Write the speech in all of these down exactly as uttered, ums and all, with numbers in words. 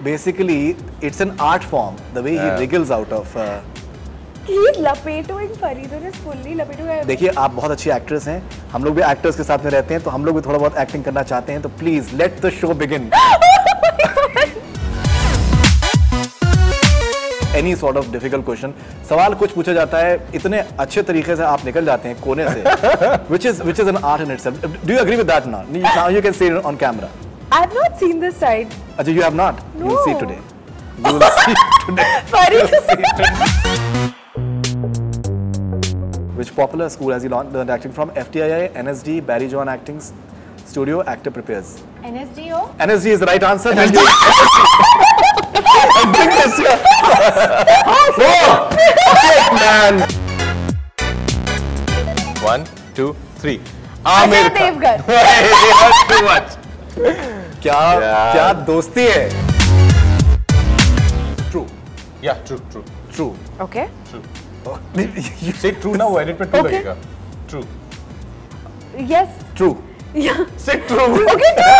basically it's an art form. The way he wriggles out of. Uh, He's lapetoing Faridun is fully lapetoing. देखिए आप बहुत अच्छी actress हैं, हम लोग भी एक्टर्स के साथ में रहते हैं, तो हम लोग भी थोड़ा बहुत एक्टिंग करना चाहते हैं, तो please let the show begin. Any sort of difficult question. सवाल कुछ पूछा जाता है, इतने अच्छे तरीके से आप निकल जाते हैं कोने से, which is which is an art in itself. Do you agree with that now? Now you can say it on camera. I have not seen this side. अच्छा, you have not? No. You will see today. You will see today. Faridun. Which popular school has he learned acting from? F T I I, N S D, Barry John Acting Studio, Actor Prepares. N S D O? N S D is the right answer. Thank you. Man. One, two, three. Ajay Devgan. Too much. क्या क्या दोस्ती है? True. Yeah, true, true. True. Okay. True. You Say true now. Edit पे true Okay. लगेगा. True. Yes. True. Yeah. Say true. Okay, true.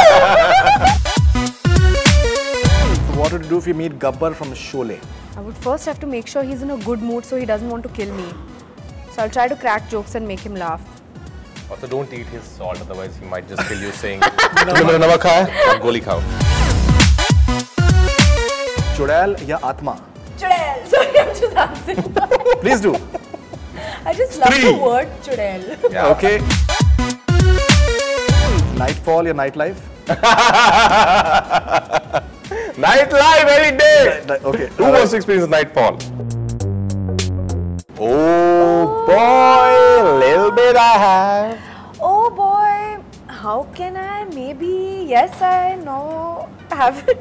What would you do if you meet Gabbar from Sholay? I would first have to make sure he's in a good mood so he doesn't want to kill me. So I'll try to crack jokes and make him laugh. Also, don't eat his salt, otherwise he might just kill you saying, "तुमने मेरा नमक खाया? अब गोली खाओ." चुड़ैल या आत्मा? Chudel. Sorry, I'm just answering. Please do. I just love Three. the word chudel. Yeah. Okay. Nightfall या nightlife? Nightlife every day. Okay. Who wants to experience nightfall? Oh boy, little bit I have. Oh boy, how can I? Maybe yes, I know. Haven't.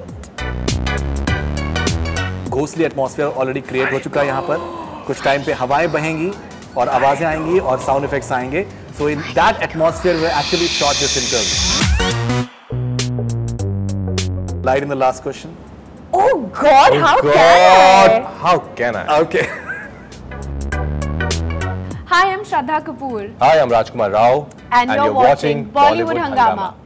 Ghostly atmosphere already create हो चुका है यहाँ पर. कुछ time पे हवाएं बहेंगी और आवाजें आएंगी और साउंड इफेक्ट्स आएंगे. So in that atmosphere we actually shot this interview. Light in the last question. Oh God, Oh how God, can I? how can I? Okay. Hi, I'm Shraddha Kapoor. Hi, I'm Rajkumar Rao. And, you're, watching Bollywood Hungama.